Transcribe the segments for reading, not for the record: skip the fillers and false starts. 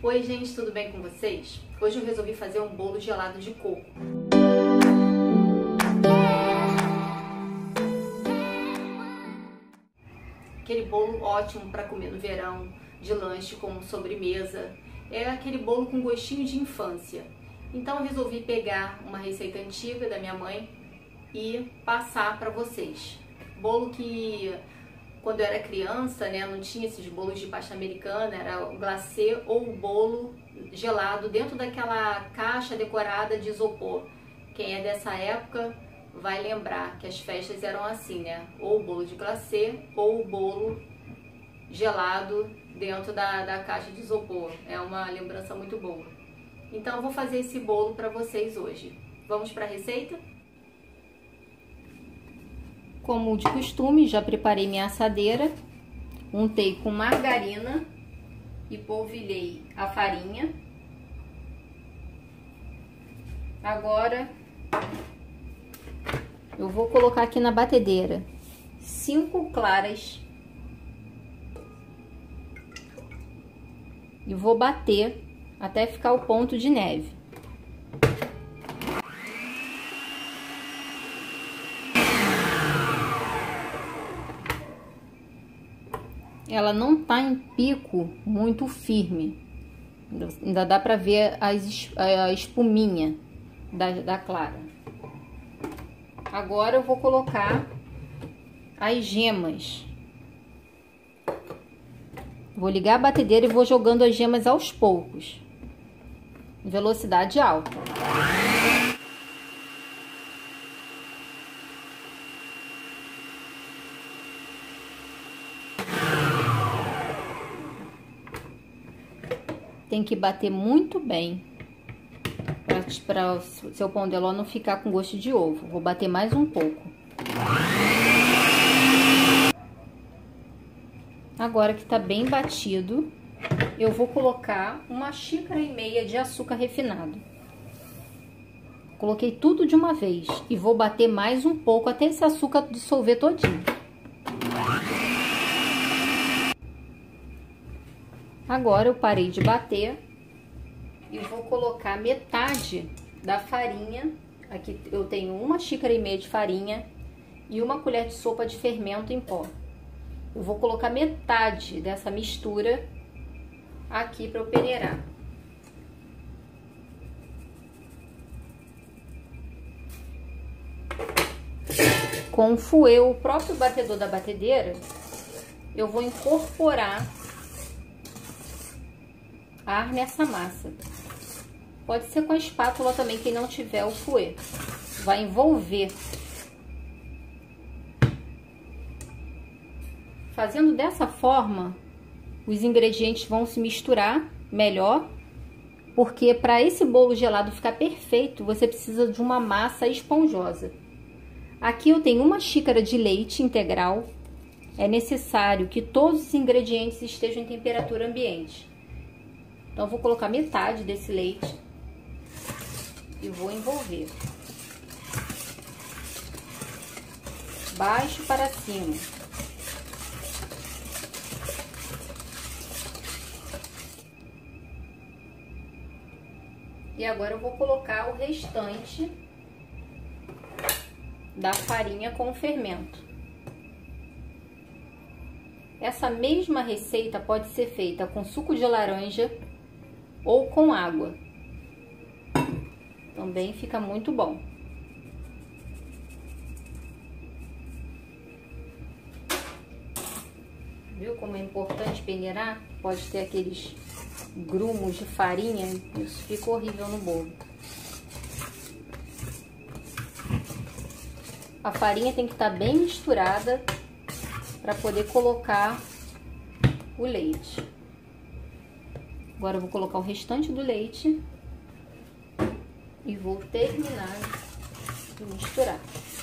Oi gente, tudo bem com vocês? Hoje eu resolvi fazer um bolo gelado de coco. Aquele bolo ótimo para comer no verão, de lanche como sobremesa. É aquele bolo com gostinho de infância. Então eu resolvi pegar uma receita antiga da minha mãe e passar para vocês. Bolo que quando eu era criança, né, não tinha esses bolos de pasta americana, era o glacê ou o bolo gelado dentro daquela caixa decorada de isopor. Quem é dessa época vai lembrar que as festas eram assim, né? Ou o bolo de glacê ou o bolo gelado dentro da caixa de isopor. É uma lembrança muito boa. Então eu vou fazer esse bolo para vocês hoje. Vamos para a receita? Como de costume, já preparei minha assadeira, untei com margarina e polvilhei a farinha. Agora eu vou colocar aqui na batedeira 5 claras e vou bater até ficar o ponto de neve. Ela não tá em pico muito firme, ainda dá pra ver a espuminha da clara. Agora eu vou colocar as gemas. Vou ligar a batedeira e vou jogando as gemas aos poucos, em velocidade alta. Tem que bater muito bem para o seu pão de ló não ficar com gosto de ovo. Vou bater mais um pouco. Agora que tá bem batido, eu vou colocar 1,5 xícaras de açúcar refinado. Coloquei tudo de uma vez e vou bater mais um pouco até esse açúcar dissolver todinho. Agora eu parei de bater e vou colocar metade da farinha. Aqui eu tenho 1,5 xícaras de farinha e 1 colher de sopa de fermento em pó. Eu vou colocar metade dessa mistura aqui para eu peneirar. Com o fouet, o próprio batedor da batedeira, eu vou incorporar ar nessa massa. Pode ser com a espátula também, quem não tiver o fouet. Vai envolver. Fazendo dessa forma, os ingredientes vão se misturar melhor, porque para esse bolo gelado ficar perfeito, você precisa de uma massa esponjosa. Aqui eu tenho 1 xícara de leite integral. É necessário que todos os ingredientes estejam em temperatura ambiente. Então, eu vou colocar metade desse leite e vou envolver. Baixo para cima. E agora eu vou colocar o restante da farinha com o fermento. Essa mesma receita pode ser feita com suco de laranja ou com água. Também fica muito bom. Viu como é importante peneirar? Pode ter aqueles grumos de farinha, isso fica horrível no bolo. A farinha tem que estar bem misturada para poder colocar o leite. Agora eu vou colocar o restante do leite e vou terminar de misturar.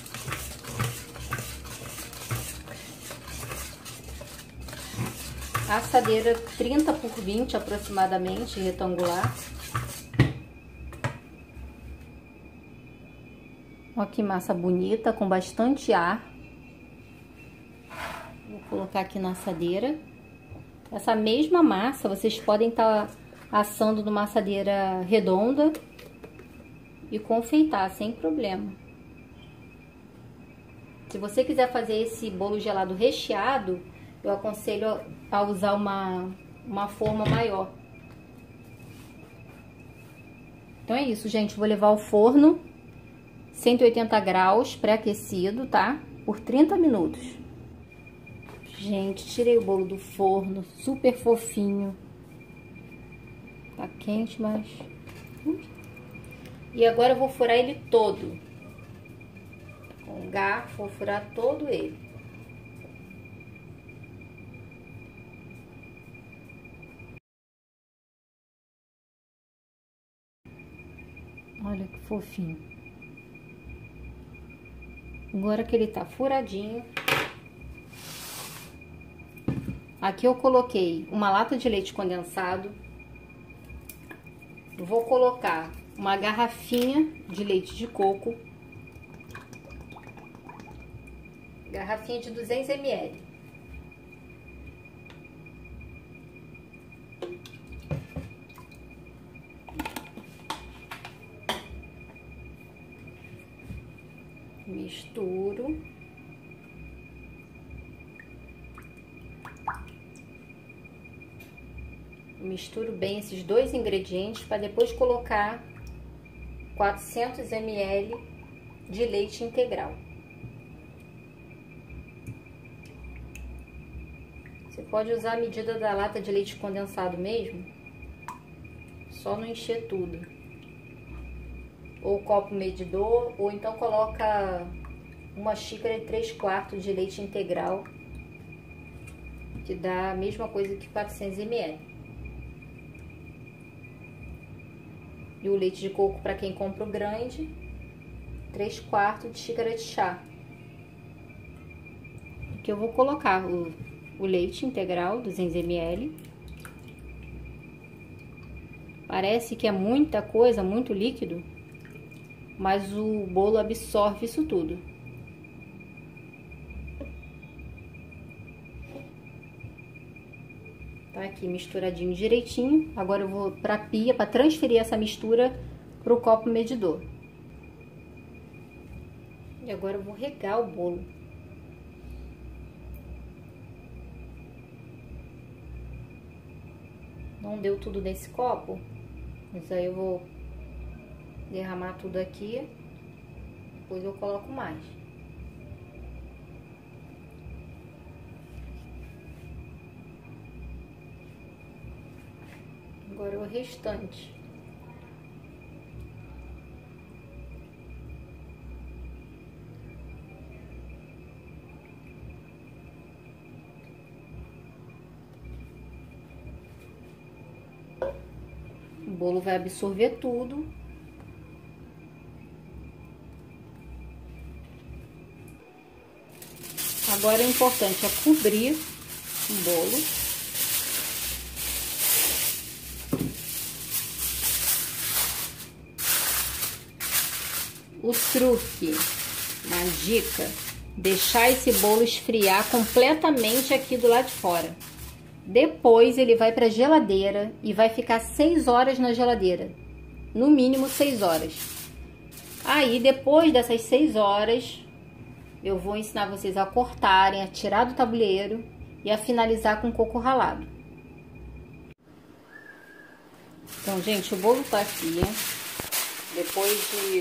A assadeira 30 por 20 aproximadamente, retangular. Olha que massa bonita, com bastante ar. Vou colocar aqui na assadeira. Essa mesma massa vocês podem estar assando numa assadeira redonda e confeitar sem problema. Se você quiser fazer esse bolo gelado recheado, eu aconselho a usar uma forma maior. Então é isso, gente. Vou levar ao forno, 180 graus, pré-aquecido, tá? Por 30 minutos. Gente, tirei o bolo do forno, super fofinho. Tá quente, mas... E agora eu vou furar ele todo. Com um garfo, vou furar todo ele. Olha que fofinho. Agora que ele tá furadinho, aqui eu coloquei uma lata de leite condensado. Vou colocar uma garrafinha de leite de coco. Garrafinha de 200 ml. Misturo. Misturo bem esses dois ingredientes para depois colocar 400 ml de leite integral. Você pode usar a medida da lata de leite condensado mesmo, só não encher tudo. Ou copo medidor, ou então coloca uma xícara e 3/4 de leite integral, que dá a mesma coisa que 400 ml. E o leite de coco, para quem compra o grande, 3/4 de xícara de chá. Aqui eu vou colocar o leite integral, 200 ml. Parece que é muita coisa, muito líquido, mas o bolo absorve isso tudo. Tá aqui misturadinho direitinho. Agora eu vou pra pia para transferir essa mistura pro copo medidor. E agora eu vou regar o bolo. Não deu tudo nesse copo, mas aí eu vou derramar tudo aqui, depois eu coloco mais. Agora o restante. O bolo vai absorver tudo. Agora o importante é cobrir o bolo. O truque, uma dica, deixar esse bolo esfriar completamente aqui do lado de fora. Depois ele vai para a geladeira e vai ficar 6 horas na geladeira, no mínimo 6 horas. Aí depois dessas 6 horas, eu vou ensinar vocês a cortarem, a tirar do tabuleiro e a finalizar com coco ralado. Então, gente, o bolo tá aqui, depois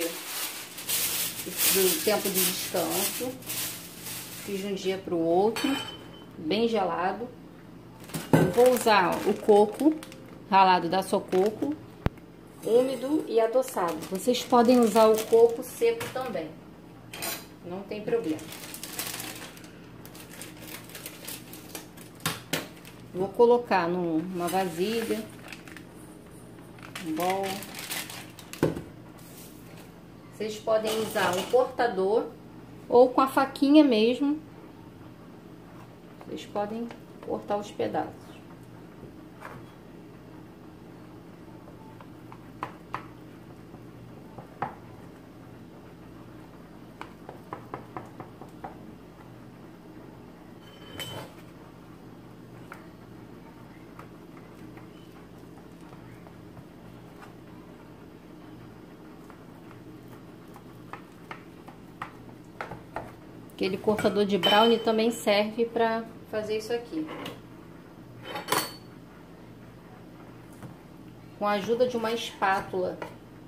do tempo de descanso. Fiz de um dia para o outro, bem gelado. Eu vou usar o coco ralado da Sococo, úmido e adoçado. Vocês podem usar o coco seco também, não tem problema. Vou colocar numa vasilha, um bol. Vocês podem usar um cortador ou com a faquinha mesmo. Vocês podem cortar os pedaços. Aquele cortador de brownie também serve para fazer isso aqui. Com a ajuda de uma espátula.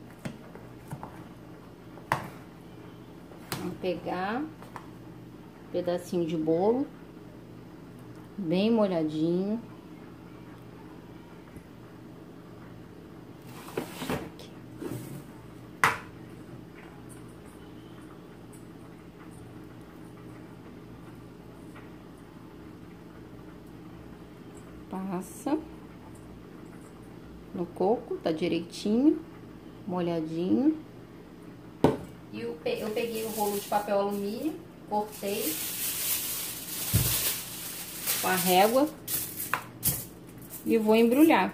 Vamos pegar um pedacinho de bolo, bem molhadinho. Passa no coco, tá direitinho, molhadinho. E eu peguei o rolo de papel alumínio, cortei com a régua e vou embrulhar.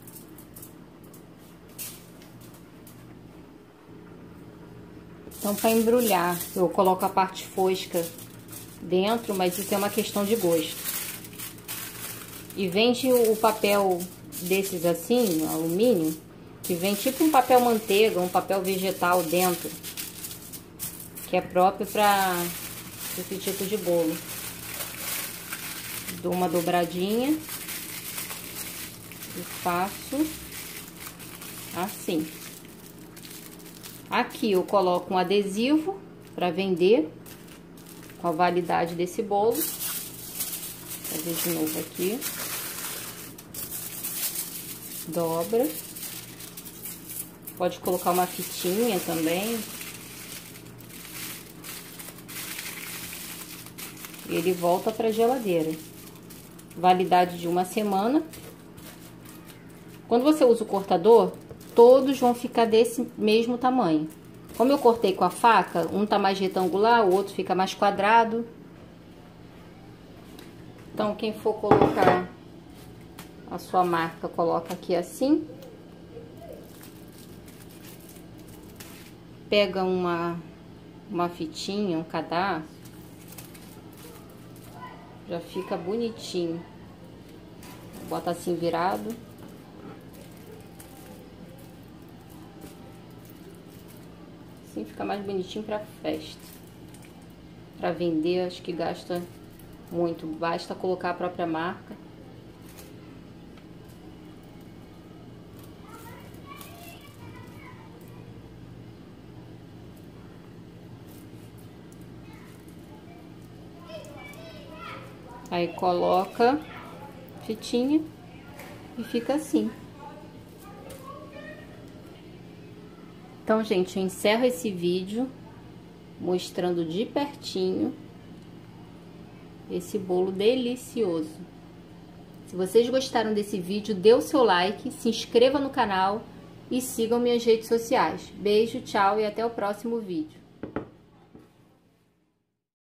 Então, para embrulhar, eu coloco a parte fosca dentro, mas isso é uma questão de gosto. E vende o papel desses assim, alumínio, que vem tipo um papel manteiga, um papel vegetal dentro, que é próprio para esse tipo de bolo. Dou uma dobradinha e faço assim. Aqui eu coloco um adesivo para vender com a validade desse bolo. Vou fazer de novo aqui. Dobra. Pode colocar uma fitinha também. E ele volta para a geladeira. Validade de 1 semana. Quando você usa o cortador, todos vão ficar desse mesmo tamanho. Como eu cortei com a faca, um tá mais retangular, o outro fica mais quadrado. Então, quem for colocar a sua marca, coloca aqui assim. Pega uma fitinha, um cadastro. Já fica bonitinho. Bota assim virado. Assim fica mais bonitinho pra festa. Pra vender, acho que gasta muito. Basta colocar a própria marca. Aí coloca fitinha e fica assim. Então, gente, eu encerro esse vídeo mostrando de pertinho esse bolo delicioso. Se vocês gostaram desse vídeo, dê o seu like, se inscreva no canal e sigam minhas redes sociais. Beijo, tchau e até o próximo vídeo.